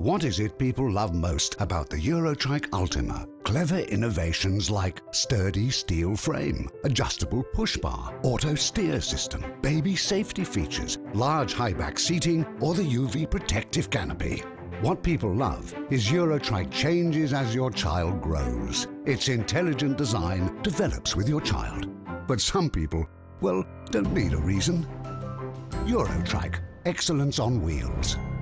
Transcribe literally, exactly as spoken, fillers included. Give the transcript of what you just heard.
What is it people love most about the EuroTrike Ultima? Clever innovations like sturdy steel frame, adjustable push bar, auto steer system, baby safety features, large high-back seating, or the U V protective canopy. What people love is EuroTrike changes as your child grows. Its intelligent design develops with your child. But some people, well, don't need a reason. EuroTrike, excellence on wheels.